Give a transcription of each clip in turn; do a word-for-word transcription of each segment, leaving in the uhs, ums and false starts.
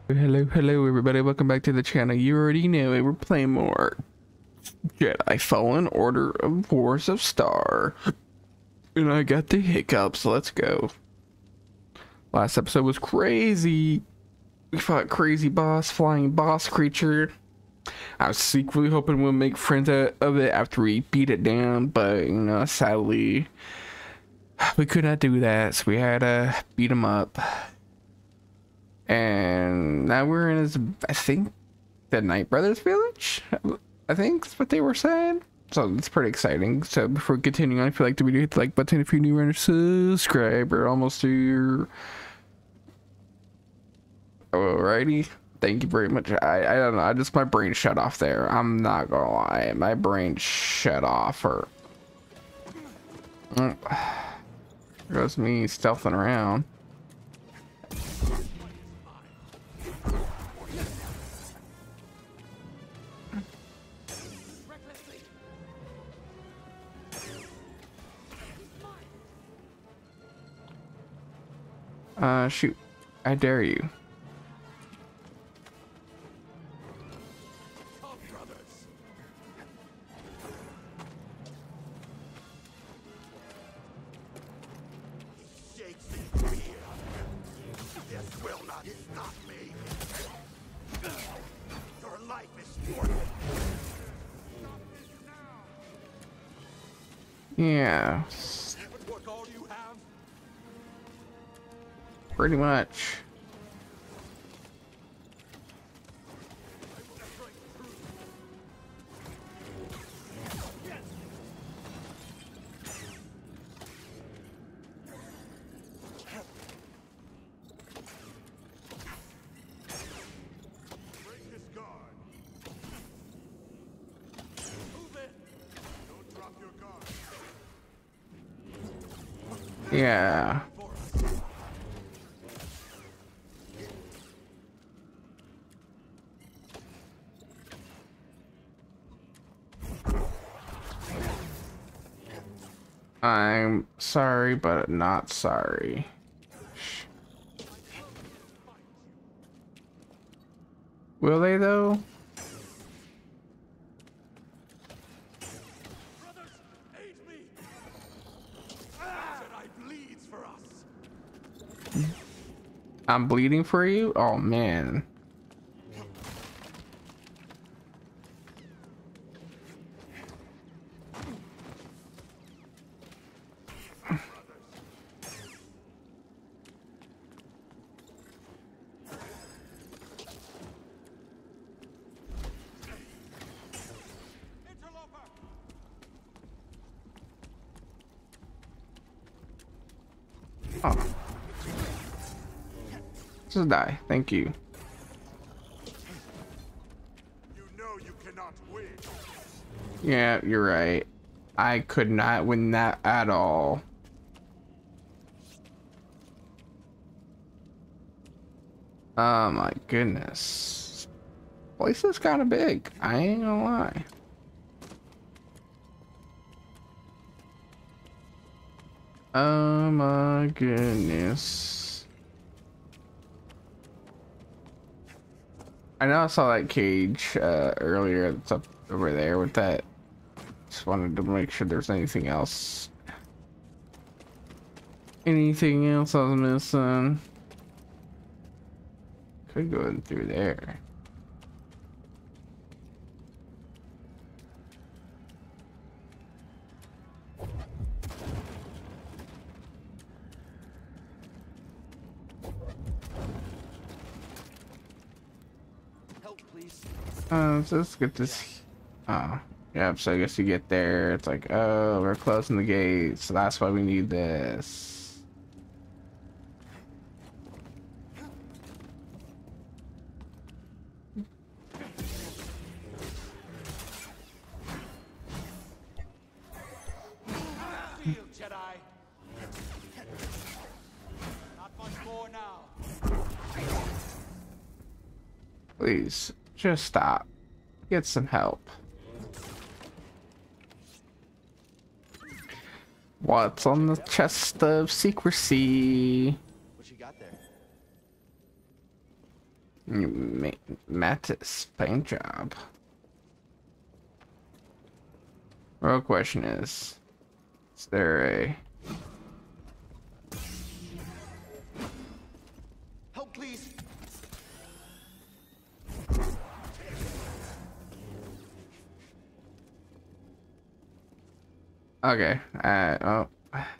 Hello, hello everybody, welcome back to the channel. You already know it, we're playing more Jedi Fallen Order of Wars of Star. And I got the hiccups, let's go. Last episode was crazy. We fought crazy boss, flying boss creature. I was secretly hoping we'll make friends of it after we beat it down, but you know, sadly, we could not do that, so we had to beat him up. And now we're in his, I think, the Night Brothers village? I think that's what they were saying. So it's pretty exciting. So before continuing on, if you like the video, hit the like button. If you're new and subscribe, or almost to your... Alrighty. Thank you very much. I, I don't know. I just, my brain shut off there. I'm not gonna lie. My brain shut off. Or... There goes me stealthing around. Uh, shoot. I dare you. Yeah. Pretty much. Yeah. I'm sorry, but not sorry. Will they though? I'm bleeding for you? Oh man. Oh. Just die. Thank you. You know you cannot win. Yeah, you're right. I could not win that at all. Oh my goodness. Place is kind of big. I ain't gonna lie. Oh my goodness. I know I saw that cage uh, earlier. It's up over there with that. Just wanted to make sure there's anything else. Anything else I was missing? Could go in through there. Uh, so let's get this. Oh, yeah. So I guess you get there. It's like, oh, we're closing the gate, so that's why we need this. Jedi. Not much more now. Please, just stop. Get some help. What's on the chest of secrecy? What you got there? You ma- Mattis paint job. Real question is, is there a Help, please. okay? Uh, oh,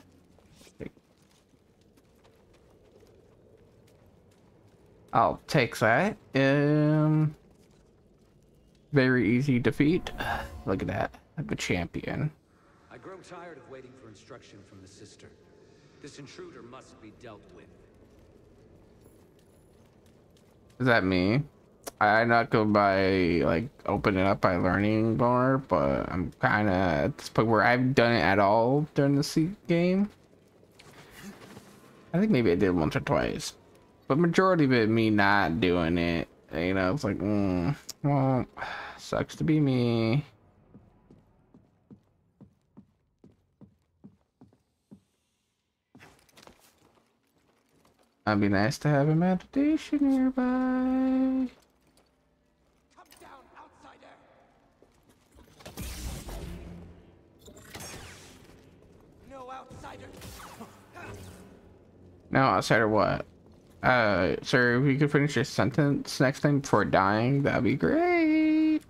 I'll take that. Um, very easy defeat. Look at that. I'm a champion. I grow tired of waiting for instruction from the sister. This intruder must be dealt with. Is that me? I not go by like opening up by learning more, but I'm kind of at this point where I've done it at all during the C game. I think maybe I did once or twice, but majority of it me not doing it. You know, it's like, mm, well, sucks to be me. It'd be nice to have a meditation nearby. Come down, outsider. No outsider. No, outsider what? Uh, sir, if you could finish your sentence next time before dying, that'd be great.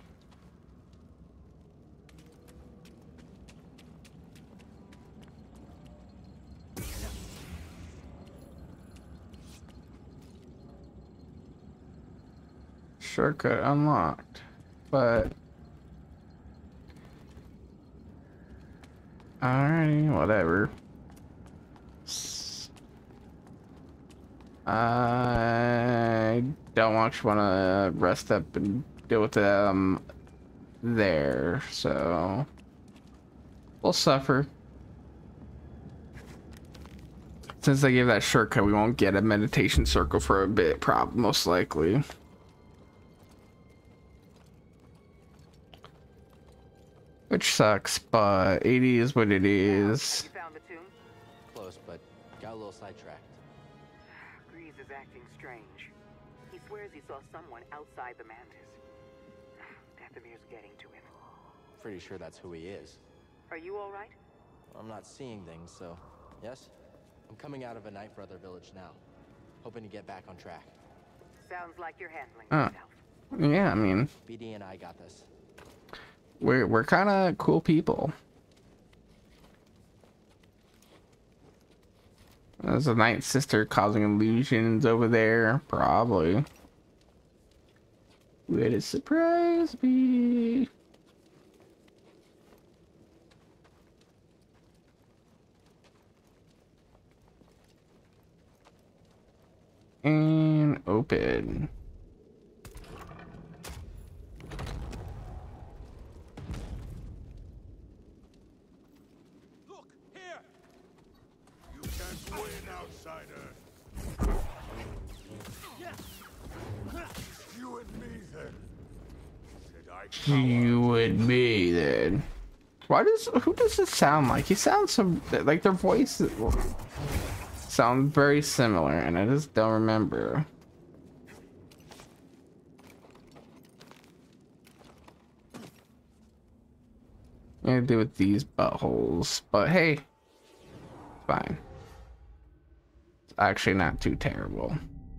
Shortcut unlocked, but alrighty, whatever. I don't actually want to rest up and deal with them there, so we'll suffer. Since they gave that shortcut, we won't get a meditation circle for a bit, probably, most likely. Which sucks, but eighty is what it is. You found the tomb? Close, but got a little sidetracked. Grease is acting strange. He swears he saw someone outside the Mantis. Dathomir's getting to him. Pretty sure that's who he is. Are you all right? I'm not seeing things, so yes. I'm coming out of a Night Brother village now, hoping to get back on track. Sounds like you're handling Uh, yourself. yeah, I mean, B D and I got this. we're we're kind of cool people. There's a Night Sister causing illusions over there, probably. Way to surprise me. And open. Look, here. You can't win, outsider. You and me, then. Said I cower. You and me, then. Why does who does it sound like? He sounds so like their voices sound very similar, and I just don't remember. I'm gonna do with these buttholes, but hey, it's fine. It's actually not too terrible.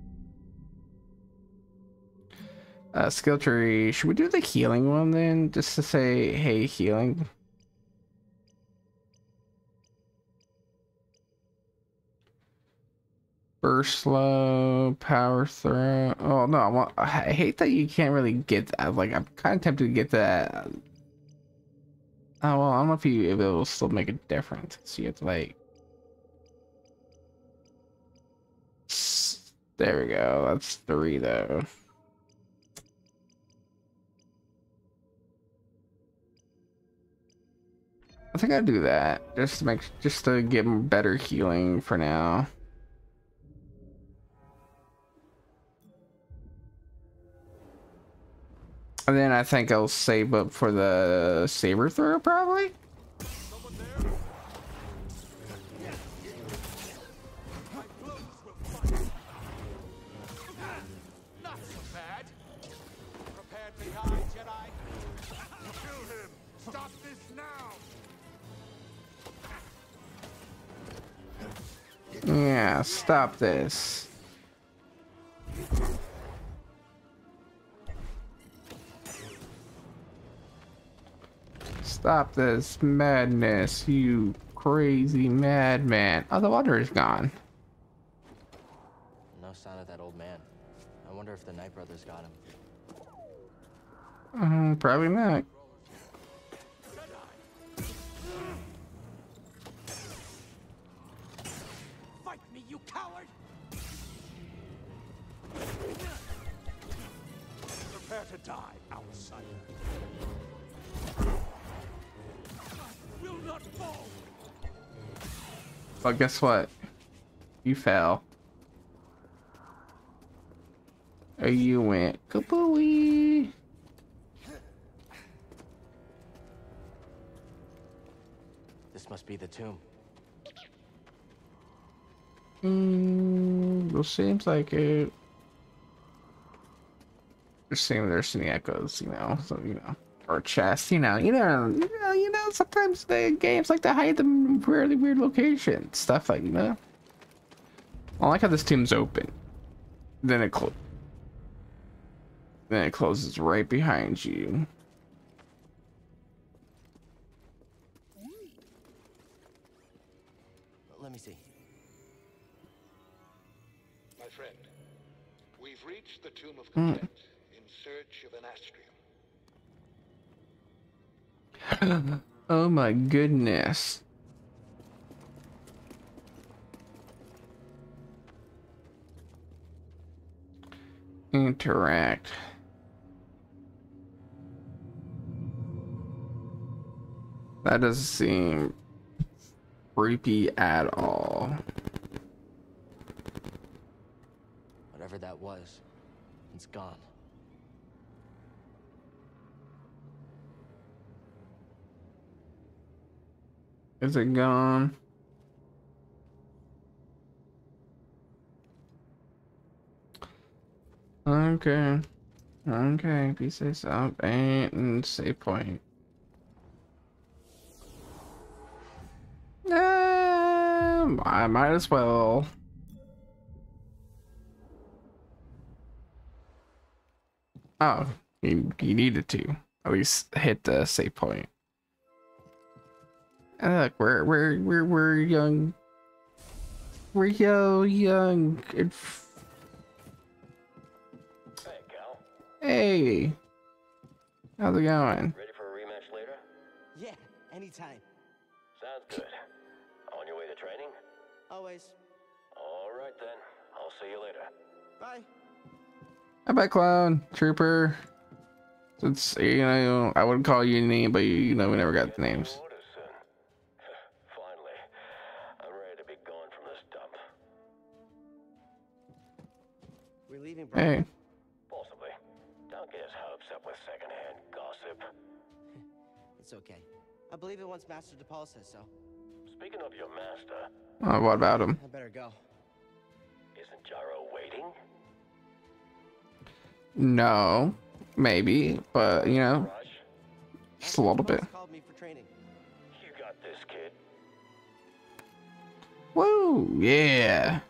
Uh, skill tree. Should we do the healing one then, just to say, hey, healing? Burst slow, power throw. Oh no, I, want, I hate that you can't really get that. Like, I'm kind of tempted to get that. Oh well, I don't know if you if it will still make a difference. So you have to like. There we go. That's three though. I think I'd do that just to make just to get better healing for now. And then I think I'll save up for the saber throw probably. Someone there? My blows will fight. Not so Now stop this. Stop this madness, you crazy madman. Oh, the water is gone. No sign of that old man. I wonder if the Knight brothers got him. Um, probably not. Fight me, you coward! Prepare to die, outsider. Will not fall. Well, guess what? You fell. Or you went kabooey. This must be the tomb. Mm, well, seems like it. Just seeing there's any echoes, you know, so you know, or chests, you know, you know, you know, you know. Sometimes the games like to hide them in really weird locations, stuff like you know. I like how this tomb's open, then it closes. Then it closes right behind you. Let me see. My friend, we've reached the Tomb of Mm. Content in search of an astrium. Oh my goodness. Interact. That doesn't seem creepy at all. Whatever that was, it's gone. Is it gone? Okay. Okay, if you say so. And save point. Um, I might as well. Oh, you, you needed to at least hit the save point. And look, we're we're we're we're young. We're yo young. And Hey, Cal. hey, how's it going? Ready for a rematch later? Yeah, anytime. Sounds good. On your way to training? Always. All right then. I'll see you later. Bye. How about clown trooper? Since you know, I wouldn't call you a name, but you, you know, we never got the names. Orders, son. Finally, I'm ready to be gone from this dump. We're leaving, bro. Hey, Possibly. Don't get his hopes up with secondhand gossip. It's okay. I believe it once Master DePaul says so. Speaking of your master, oh, what about him? I better go. isn't Gyro waiting? No, maybe, but you know, Rush? just a little bit. Called me for training. You got this, kid. Woo, yeah.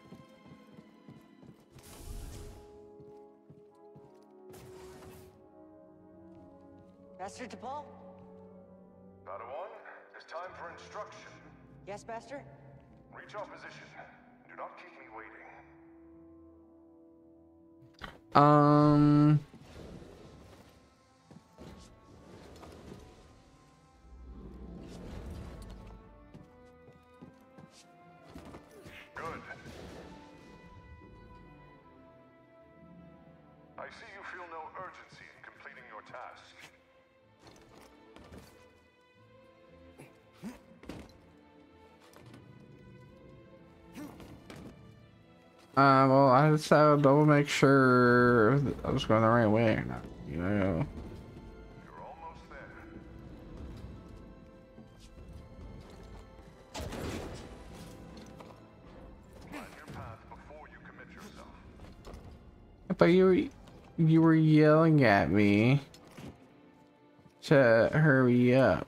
Master DePaul? Padawan, it's time for instruction. Yes, Master? Reach our position. Do not keep me waiting. Um. Good. I see you feel no urgency in completing your task. Uh, well, I just had to double make sure I was going the right way or not, you know. You're almost there. Find your path before you commit yourself. But you were, you were yelling at me to hurry up.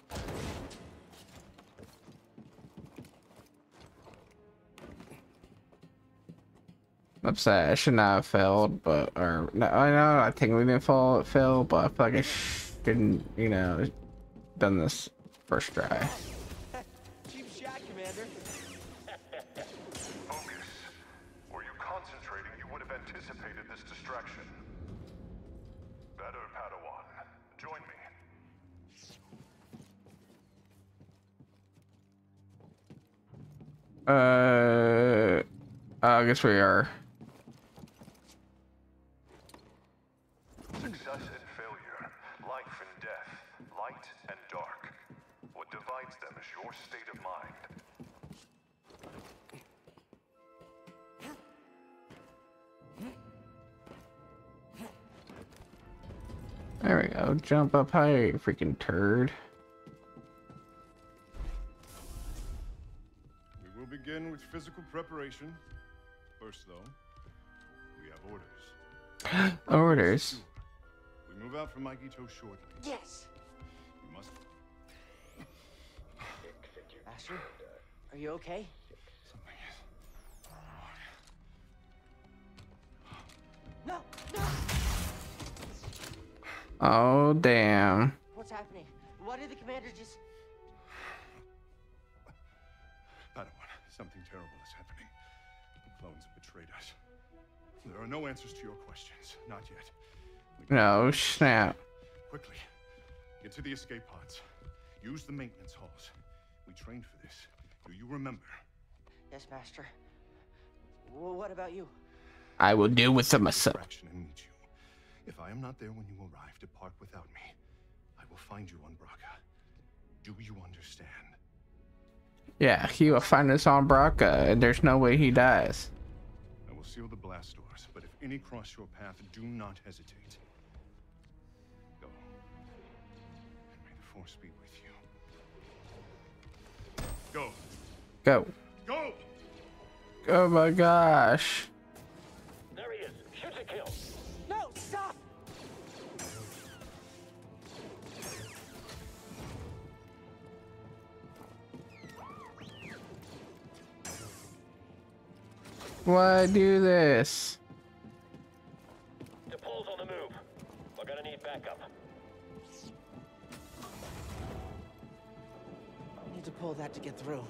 upset. I should not have failed, but or no, I know I think we didn't fall fail, but I feel like I shouldn't, you know, done this first try. Cheap shot, Commander. Focus. Were you concentrating, you would have anticipated this distraction. Better, Padawan. Join me. Uh, I guess we are. Success and failure, life and death, light and dark. What divides them is your state of mind. There we go. Jump up higher, you freaking turd. We will begin with physical preparation. First, though, we have orders. Orders. We move out from Maikito shortly. Yes. You must. Master, are you okay? Something is. No, no. Oh damn. What's happening? Why did the commander just? Padawan, something terrible is happening. The clones have betrayed us. There are no answers to your questions. Not yet. We- No snap. Quickly, get to the escape pods. Use the maintenance halls. We trained for this. Do you remember? Yes, Master. Well, what about you? I will deal with them myself. Distraction and meet you. If I am not there when you arrive, depart without me. I will find you on Braca. Do you understand? Yeah, he will find us on Braca, and there's no way he dies. I will seal the blast doors, but if any cross your path, do not hesitate. Go. And may the Force be with you. Go. Go. Go! Oh my gosh. There he is. Shoot to kill. No, stop! Why do this? The pole's on the move. We're gonna need backup. Need to pull that to get through.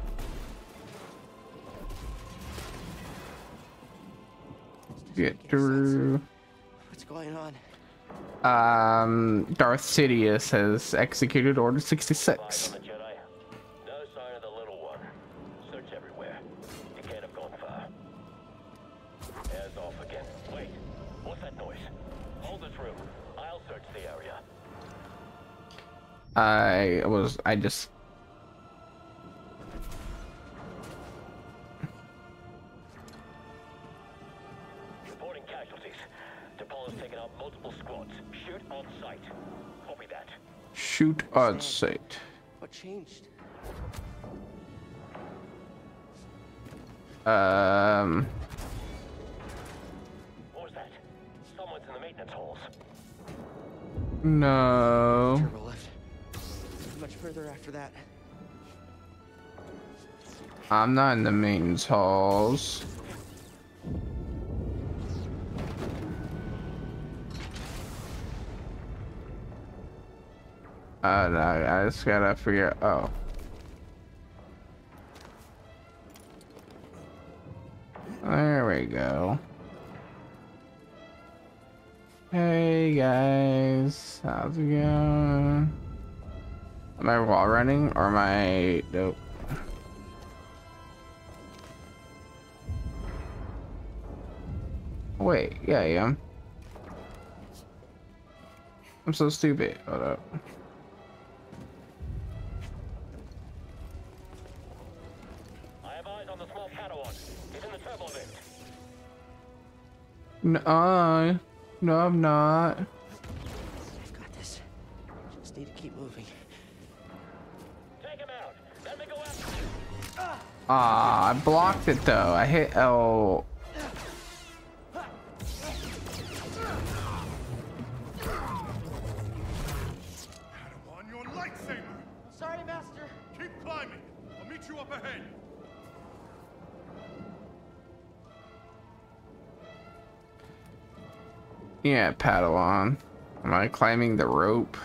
Get through. What's going on? Um, Darth Sidious has executed Order sixty-six. Spies on the Jedi. No sign of the little one. Search everywhere. You can't have gone far. Air's off again. Wait. What's that noise? Hold this room. I'll search the area. I was, I just. Reporting casualties. DePaul has taken out multiple squads. Shoot on sight. Copy that. Shoot on sight. What changed? Um, What was that? Someone's in the maintenance halls. no. Turbo lift. Much further after that. I'm not in the maintenance halls. Uh, no, I just gotta figure. Oh. There we go. Hey guys, how's it going? Am I wall running or am I? Nope. Wait, yeah, I am. I'm so stupid. Hold up. I have eyes on the small Padawan. He's in the turbo lift. No, uh, no, I'm not. I've got this. Just need to keep moving. Take him out. Let me go after him. Ah, I blocked it though. I hit L. Padawan, your lightsaber! Sorry, Master. Keep climbing. I'll meet you up ahead. Yeah, Padawan. Am I climbing the rope?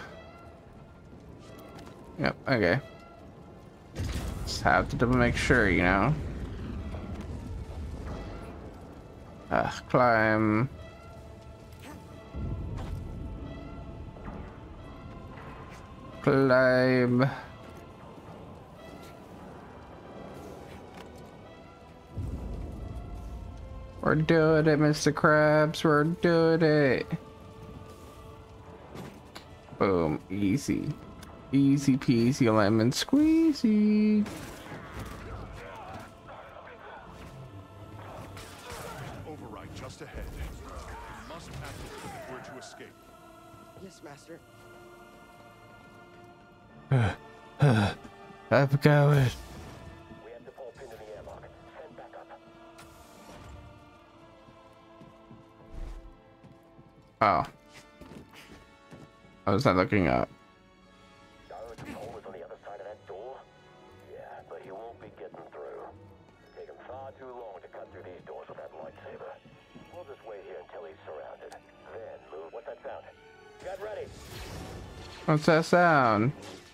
Yep, okay. Just have to double make sure, you know. Uh, climb. Climb. We're doing it, Mister Krabs. We're doing it. Boom. Easy. Easy peasy lemon squeezy. Override just ahead. You must activate it if we're to escape. Yes, Master. I'm going. We have to pull a pin in the airlock. Send back up. Oh. I was not looking up. Gyro control is on the other side of that door? Yeah, but he won't be getting through. It's taken far too long to cut through these doors with that lightsaber. We'll just wait here until he's surrounded. Then move. What's that sound? Get ready. What's that sound?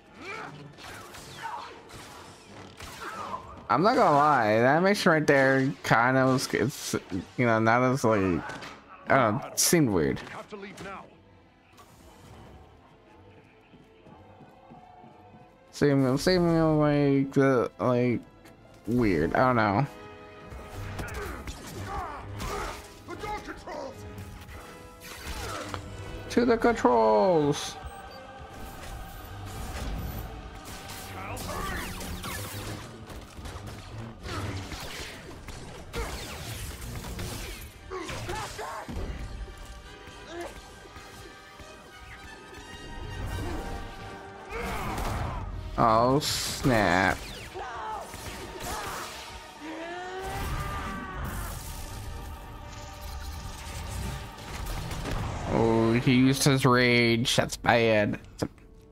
I'm not gonna lie, that animation right there kind of was, it's, you know, not as like, I don't know, it seemed weird. We have to leave now. Seemed, seemed like, the, like, weird, I don't know. The door controls. To the controls! Oh snap. Oh, he used his rage. That's bad. Cal,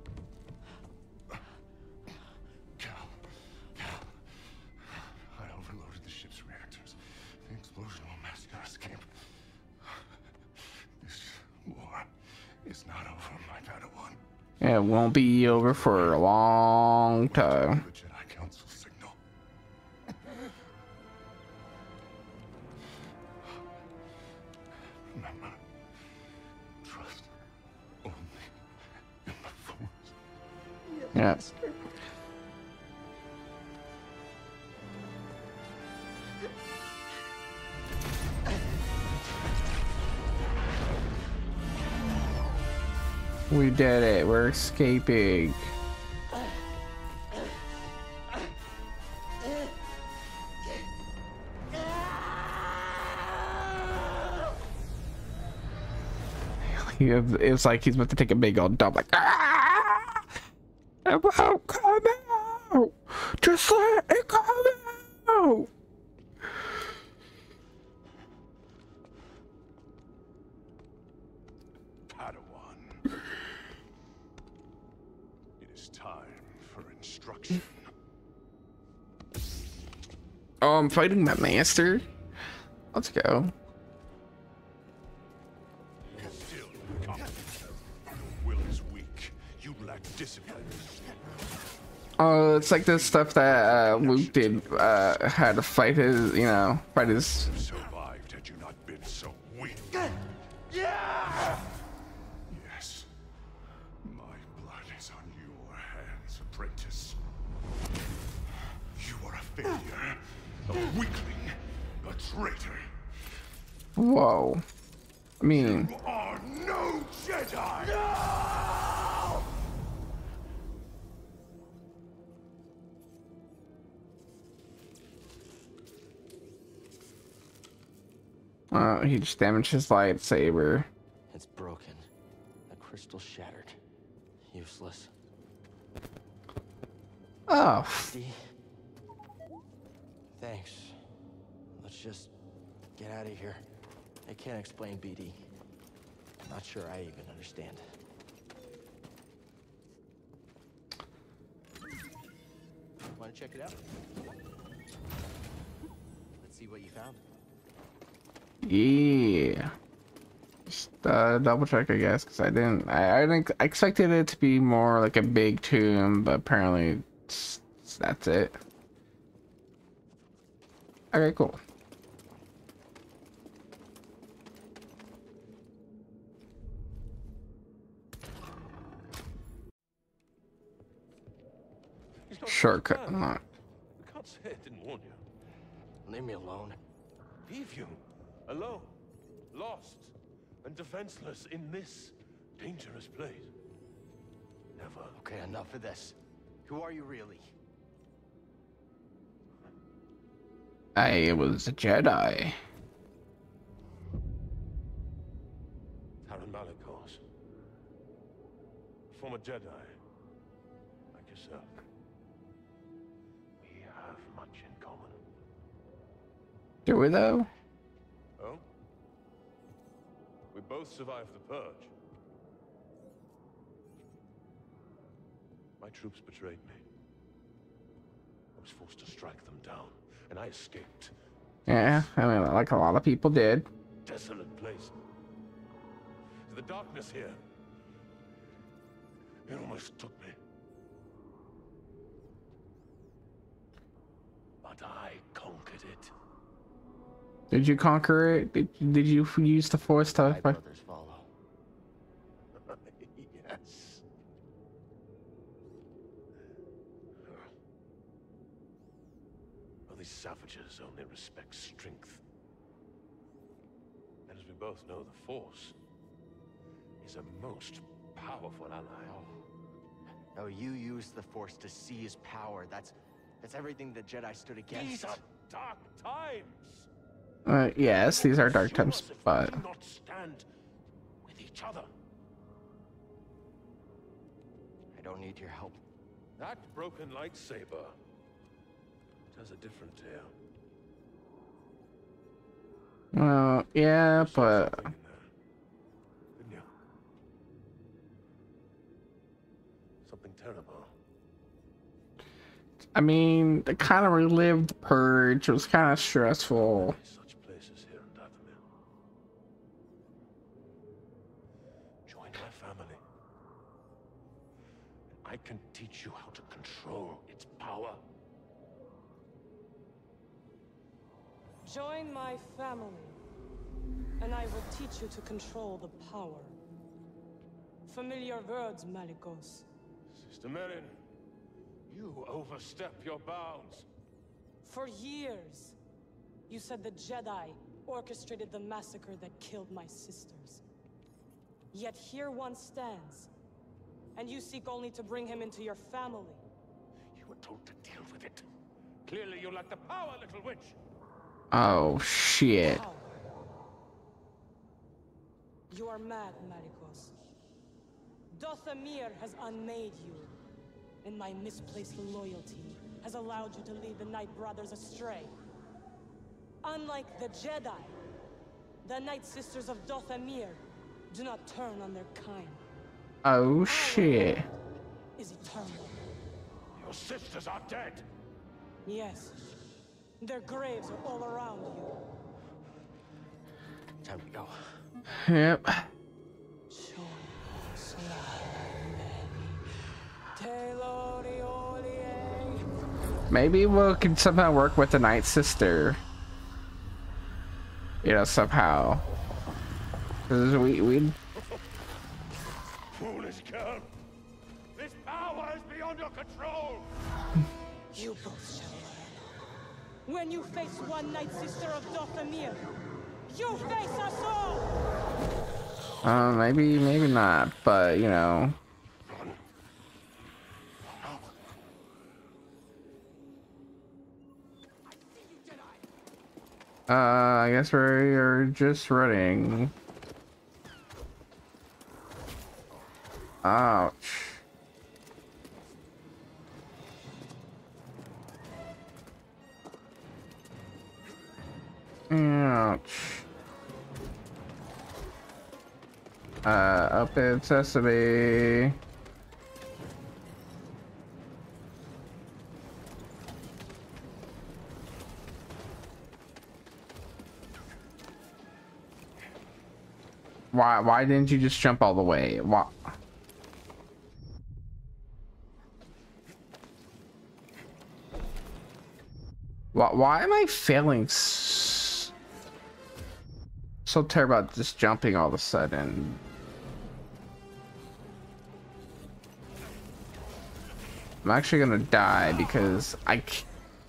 Cal, I overloaded the ship's reactors. The explosion will massacre us camp. This war is not over, my Padawan. It won't be over for a long time. The Jedi Council signal. Remember, trust only in the Force. Yeah. We did it. We're escaping. He, it was like he's about to take a big old dump, like, ah! It won't come out! Just let it come out! Padawan. It is time for instruction. Oh, I'm fighting my master. Let's go. Still confident. Your will is weak. You lack discipline. Oh, it's like this stuff that uh, Luke did. Uh, had to fight his, you know, fight his. Survived had you not been so weak. Yeah! Yes. My blood is on your hands, apprentice. You are a failure, a weakling, a traitor. Whoa. I mean. You are no Jedi! No! Uh, he just damaged his lightsaber. It's broken. The crystal shattered. Useless. Oh. See? Thanks. Let's just get out of here. I can't explain B D. Not sure I even understand. Want to check it out? Let's see what you found. Yeah. Just uh, double check, I guess, because I didn't. I, I didn't. I expected it to be more like a big tomb, but apparently it's, that's it. Okay, cool. Shortcut unlocked. I can't say I didn't warn you. Leave me alone. Leave you alone, lost and defenseless in this dangerous place. Never. Okay, enough of this. Who are you really? I was a Jedi. Taron Malicos. Former Jedi. Like yourself. We have much in common. Do we though? Oh? We both survived the Purge. My troops betrayed me. I was forced to strike them down, and I escaped. Yeah, I mean, like a lot of people did. Desolate place. The darkness here. It almost took me. But I conquered it. Did you conquer it? Did, did you use the Force to... My brothers follow. Yes. Well, these savages only respect strength. And as we both know, the Force is a most powerful ally. Oh. No, you used the Force to seize power. That's that's everything the Jedi stood against. These are dark times. Uh, yes, these are dark Sure times, as if we but... do not stand with each other. I don't need your help. That broken lightsaber tells a different tale. Well, yeah, You saw but... something in there, didn't you? Something terrible. I mean, it kind of relived the Purge. It was kind of stressful. Such places here in Dathomir. Join my family. And I can teach you how to control its power. Join my family, and I will teach you to control the power. Familiar words, Malicos. Sister Merrin, you overstep your bounds. For years, you said the Jedi orchestrated the massacre that killed my sisters. Yet here one stands, and you seek only to bring him into your family. You were told to deal with it. Clearly you lack the power, little witch. Oh, shit. Power. You are mad, Malicos. Dathomir has unmade you, and my misplaced loyalty has allowed you to lead the Night Brothers astray. Unlike the Jedi, the Night Sisters of Dathomir do not turn on their kind. Oh, shit. Is eternal. Your sisters are dead. Yes. Their graves are all around you. Time to go. Yep. Maybe we can somehow work with the Night Sister. You know, somehow. Because we, we... Foolish girl. This power is beyond your control. You both shall learn. When you face one Night Sister of Dathomir, you face us all! Uh, maybe, maybe not, but, you know... Uh, I guess we're just running. Ouch. Ouch. Uh, open sesame. Why why didn't you just jump all the way? Why? Why, why am I failing s so terrible about just jumping all of a sudden? I'm actually gonna die because I c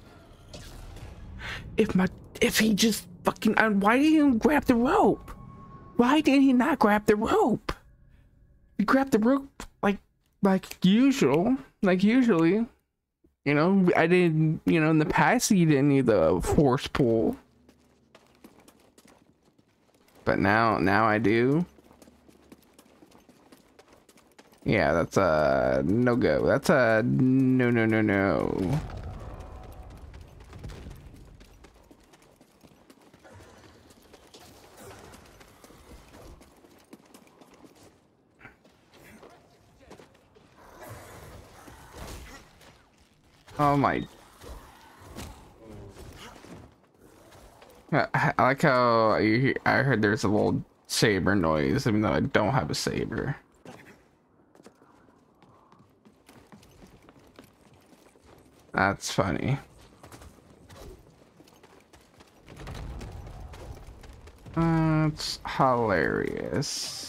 if my if he just fucking uh, why didn't he even grab the rope? Why didn't he not grab the rope? He grabbed the rope like like usual, like usually. You know, I didn't, you know, in the past you didn't need the force pull. But now, now I do. Yeah, that's a no-go. That's a no, no, no, no. Oh my. I, I like how you hear, I heard there's a little saber noise, even though I don't have a saber. That's funny. That's hilarious.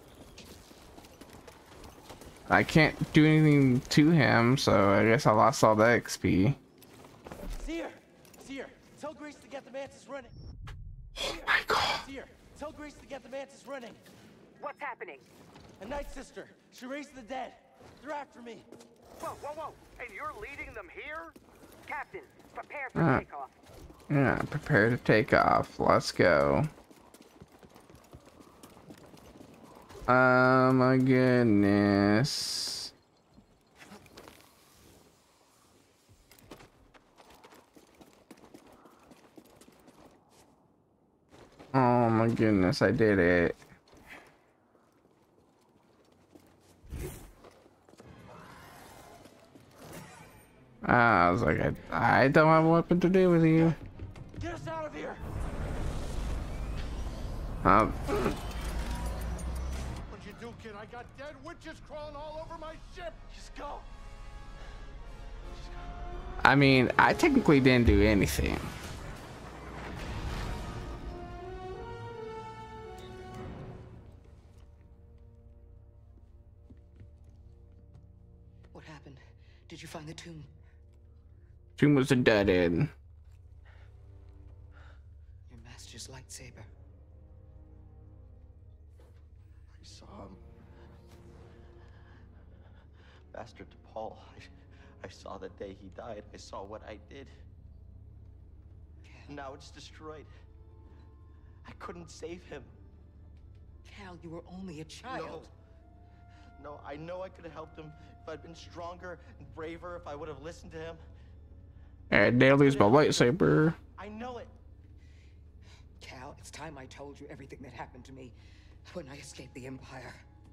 I can't do anything to him, so I guess I lost all the X P. Seer! Seer! Tell Grace to get the mantis running! Oh my god. Seer! Tell Grace to get the mantis running! What's happening? A Night Sister! She raised the dead! They're after me! Whoa, whoa, whoa! And you're leading them here? Captain, prepare for Uh, takeoff. yeah, prepare to take off. Let's go. Oh my goodness. Oh my goodness, I did it. I was like, I, I don't have a weapon to do with you. Get us out of here! Um, What'd you do, kid? I got dead witches crawling all over my ship. Just go! I mean, I technically didn't do anything. What happened? Did you find the tomb? Tomb was a dead end. Your master's lightsaber. I saw him. Bastard Paul. I, I saw the day he died. I saw what I did. Cal. Now it's destroyed. I couldn't save him. Cal, you were only a child. No. No, I know I could have helped him if I'd been stronger and braver, if I would have listened to him. And they lose my lightsaber. I know it. Cal, it's time I told you everything that happened to me when I escaped the Empire.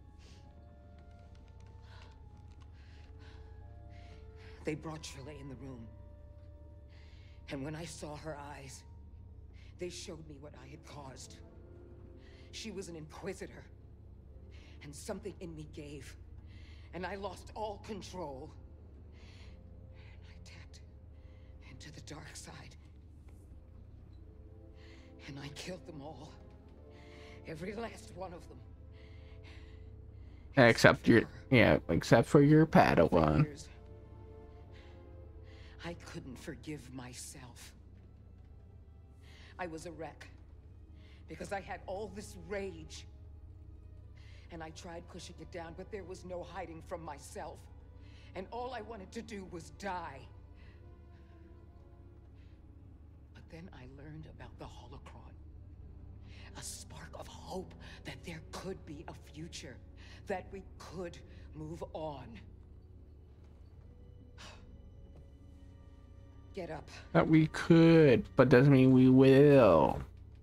They brought Trilla in the room. And when I saw her eyes, they showed me what I had caused. She was an Inquisitor. And something in me gave. And I lost all control. And I tapped into the dark side. And I killed them all. Every last one of them. Except your, yeah, except for your Padawan. I couldn't forgive myself. I was a wreck because I had all this rage. And I tried pushing it down, but there was no hiding from myself. And all I wanted to do was die. But then I learned about the holocron. A spark of hope that there could be a future, that we could move on. Get up. That we could, but doesn't mean we will.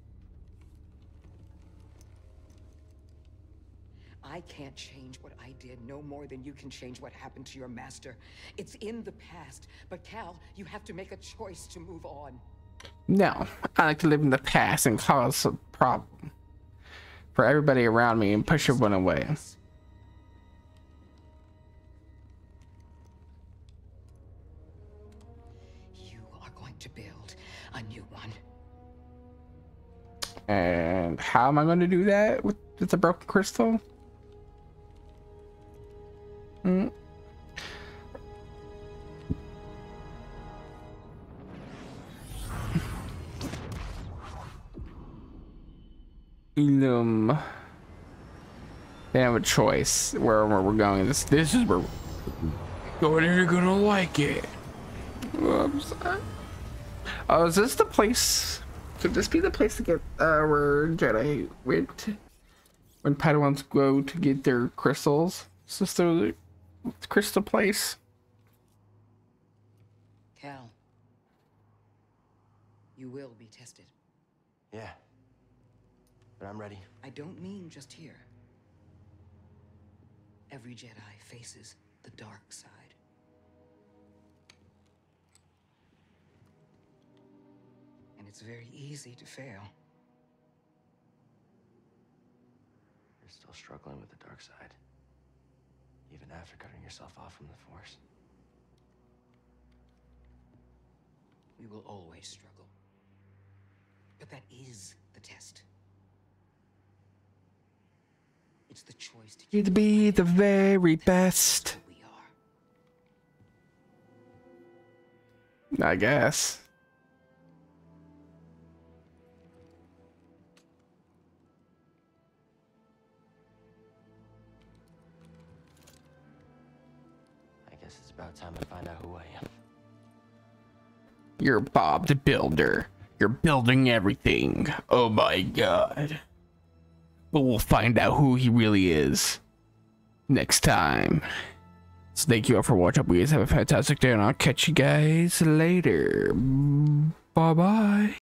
I can't change what I did no more than you can change what happened to your master. It's in the past, but Cal, you have to make a choice to move on. No, I like to live in the past and cause a problem. for everybody around me and push everyone away. You are going to build a new one. And how am I going to do that with, with the broken crystal? Hmm. Um, they have a choice wherever we're going. This this is where we're going, and you're gonna like it. Whoops. Oh, is this the place? Could this be the place to get uh, where Jedi went when Padawans go to get their crystals? Is this the crystal place? Cal, you will be tested. Yeah. But I'm ready. I don't mean just here. Every Jedi faces the dark side. And it's very easy to fail. You're still struggling with the dark side, even after cutting yourself off from the Force. We will always struggle. But that is the test. It's the choice to You'd be the very best. we are. I guess. I guess it's about time I find out who I am. You're Bob the Builder. You're building everything. Oh my god. But we'll find out who he really is next time. So thank you all for watching. Hope you guys have a fantastic day, and I'll catch you guys later. Bye bye.